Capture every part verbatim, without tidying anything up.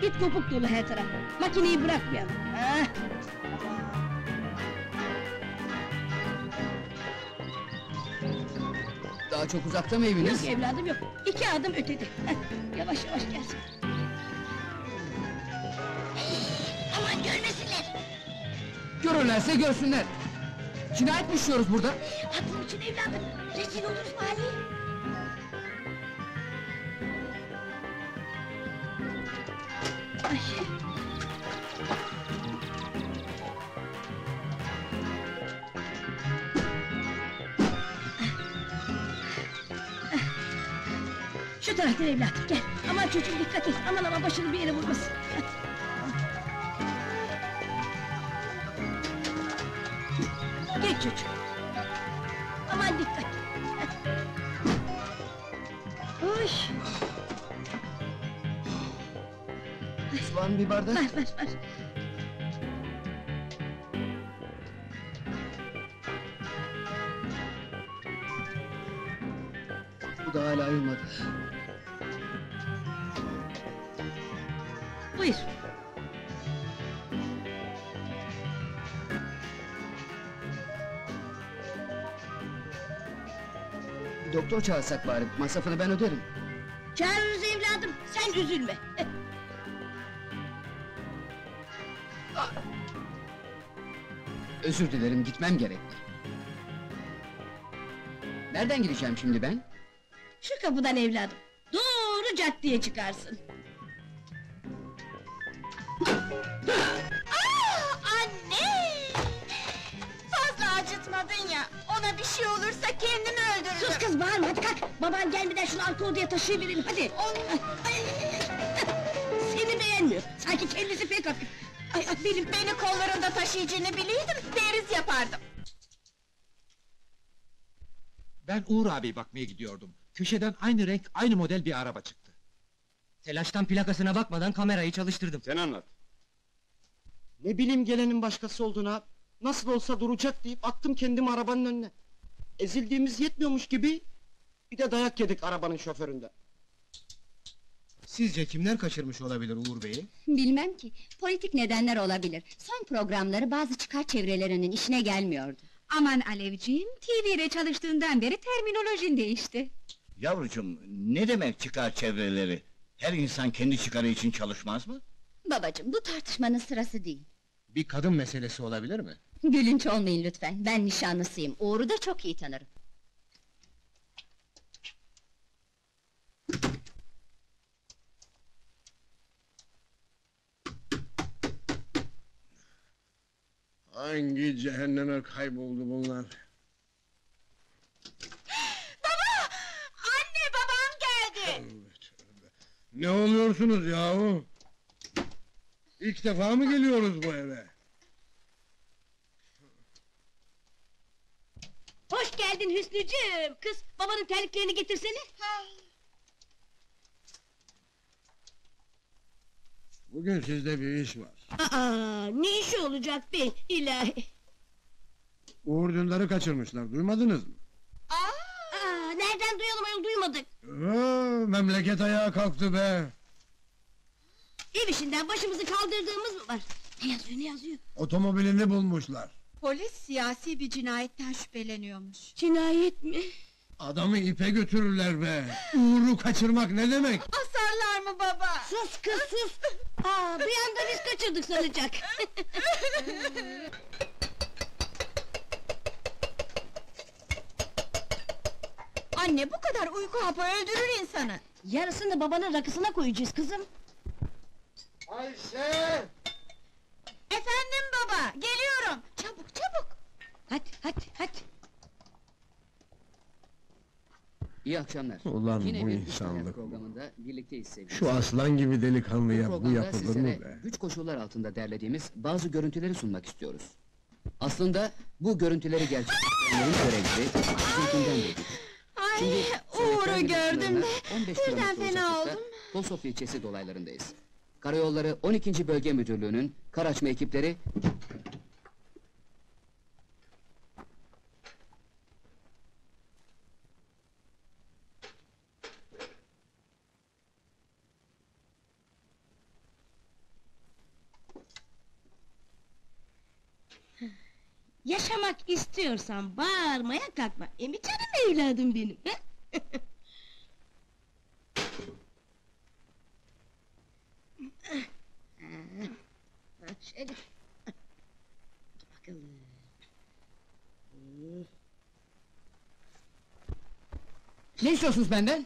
İt kopuk dolu her taraf. Makineyi bırakmayalım. Ah! Daha çok uzakta mı eviniz? Yok evladım yok. İki adım ötede. Heh, yavaş yavaş gelsin. Aman görmesinler! Görürlerse görsünler! Cinayet mi işliyoruz burada? Aklım için evladım! Rezil oluruz mahalleye! Ay! Şu taraftan evladım, gel! Aman çocuğum dikkat et! Aman aman başını bir yere vurmasın! Geç çocuğum! Aman dikkat! Oy! Osman bir bardak. Ver ver ver! Bu da hala ayılmadı. Buyur! Bir doktor çağırsak bari, masrafını ben öderim. Çağırırız evladım, sen üzülme! Özür dilerim, gitmem gerek. Nereden gideceğim şimdi ben? Şu kapıdan evladım, doğru caddeye çıkarsın! Anne! Fazla acıtmadın ya, ona bir şey olursa kendimi öldürürüm! Sus kız bağırma, hadi kalk! Baban gelmeden şunu arka odaya taşıyıverelim, hadi! Ay, seni beğenmiyor, sanki kendisi pek hafif! Ay, ay benim... Beni kollarında taşıyacağını bileydim, deriz yapardım! Ben Uğur abi bakmaya gidiyordum. Köşeden aynı renk, aynı model bir araba çıktı. Telaştan plakasına bakmadan kamerayı çalıştırdım. Sen anlat. Ne bileyim gelenin başkası olduğunu, nasıl olsa duracak deyip attım kendimi arabanın önüne. Ezildiğimiz yetmiyormuş gibi, bir de dayak yedik arabanın şoföründe. Sizce kimler kaçırmış olabilir Uğur Bey'i? Bilmem ki, politik nedenler olabilir. Son programları bazı çıkar çevrelerinin işine gelmiyordu. Aman Alevciğim, T V'de çalıştığından beri terminolojin değişti. Yavrucuğum, ne demek çıkar çevreleri? Her insan kendi çıkarı için çalışmaz mı? Babacığım, bu tartışmanın sırası değil. Bir kadın meselesi olabilir mi? Gülünç olmayın lütfen, ben nişanlısıyım, Uğur'u da çok iyi tanırım. Hangi cehenneme kayboldu bunlar? Baba! Anne, babam geldi! Ne oluyorsunuz yahu? İlk defa mı geliyoruz bu eve? Hoş geldin Hüsnücüğüm! Kız, babanın terliklerini getirsene! Bugün sizde bir iş var. Aa, ne işi olacak be, ilahi! Uğur Dündar'ı kaçırmışlar, duymadınız mı? Aa, nereden duyalım ayol, duymadık! Oo, memleket ayağa kalktı be! Ev işinden başımızı kaldırdığımız mı var? Ne yazıyor, ne yazıyor? Otomobilini bulmuşlar. Polis siyasi bir cinayetten şüpheleniyormuş. Cinayet mi? Adamı ipe götürürler be! Uğur'u kaçırmak ne demek? Asarlar mı baba? Sus kız sus! Aa, bir anda biz kaçırdık sanacak! Anne, bu kadar uyku hapı öldürür insanı! Yarısını babanın rakısına koyacağız kızım! Ayşe! Efendim baba, geliyorum! Çabuk, çabuk! Hadi, hadi, hadi! İyi akşamlar. Ulan Yine bu bir insanlık İşler bu. programında birlikteyiz sevgili. Şu aslan gibi delikanlıya bu programda yapılır sizlere mı be? güç koşullar altında derlediğimiz bazı görüntüleri sunmak istiyoruz. Aslında bu görüntüleri gerçekleştirenlerin görevleri bizimkinden de güç. Ay, Şimdi Uğur'u Söğütler gördüm de, on beş birden kilometre fena uzaklıkta oldum. Tosofya ilçesi dolaylarındayız. Karayolları on ikinci Bölge Müdürlüğü'nün kar açma ekipleri Yaşamak istiyorsan bağırmaya kalkma. E mi canım evladım benim? he? Ha, şöyle. Dur bakalım. Ne istiyorsunuz benden?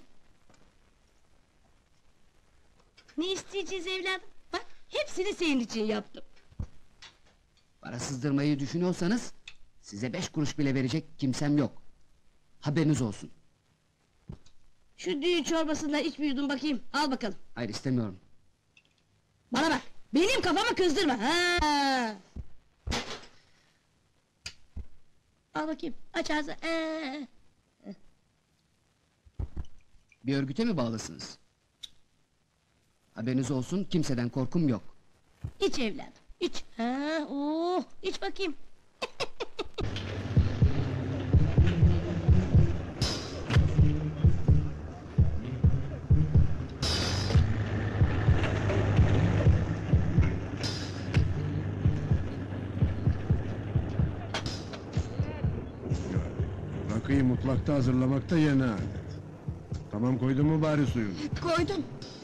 Ne isteyeceğiz evladım? Bak, hepsini senin için yaptım. Para sızdırmayı düşünüyorsanız... ...size beş kuruş bile verecek kimsem yok. Haberiniz olsun. Şu düğün çorbasından iç bir yudum bakayım, al bakalım. Hayır, istemiyorum. Bana bak, benim kafamı kızdırma, ha! Al bakayım, aç ağzını, ee. Bir örgüte mi bağlısınız? Haberiniz olsun, kimseden korkum yok. İç evladım, iç. Ha, oh, iç bakayım. Rakıyı mutfakta hazırlamakta yeni adet. Tamam, koydun mu bari suyunu? Koydum.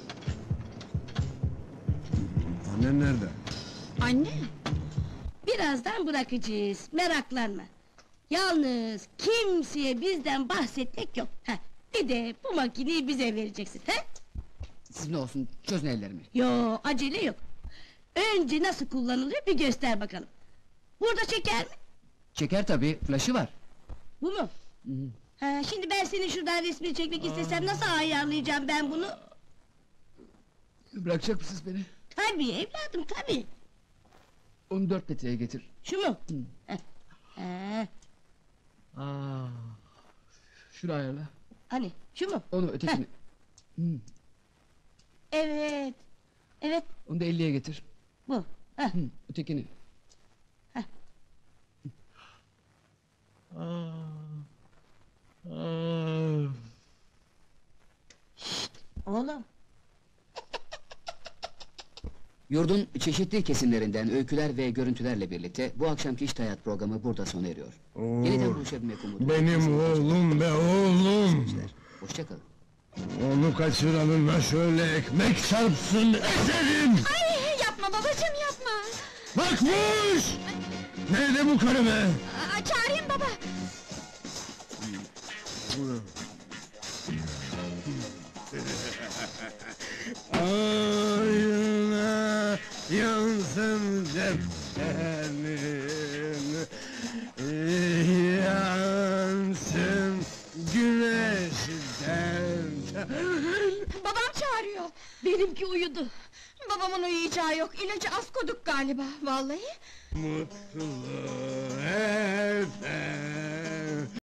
Annen nerede? Anne, Birazdan bırakacağız, meraklanma. Yalnız kimseye bizden bahsetmek yok. Heh, bir de bu makineyi bize vereceksin, he? Sizin olsun, çözün ellerimi. Yo, acele yok. Önce nasıl kullanılıyor bir göster bakalım. Burada çeker mi? Çeker tabii, flaşı var. Bu mu? Hı hı. Ha, şimdi ben senin şuradan resmini çekmek istesem nasıl ayarlayacağım ben bunu? Bırakacak mısınız beni? Tabii evladım, tabii. Onu dört metreye getir. Şu mu? Heh. Ha, Aa, şunu ayarla. hani, şu mu? Onu ötekini. Hı, Evet. Evet, onu da elliye getir. bu. Heh. Hı, ötekini. Heh. Oğlum. Yurdun çeşitli kesimlerinden öyküler ve görüntülerle birlikte bu akşamki İşte Hayat programı burada sona eriyor. Oo, Yeniden buluşabilmek umuduyla. benim oğlum be oğlum! Hoşça kalın. Onu kaçıranına şöyle ekmek çarpsın, ezerim! ay yapma babacığım yapma. Bakmış! Nerede bu karı be? Aa, çağırayım baba. Ayına yansın cephenin, yansın güneşten. Babam çağırıyor. Benimki uyudu. Babamın uyuyacağı yok. İlacı az koduk galiba. Vallahi. Mutlu eder.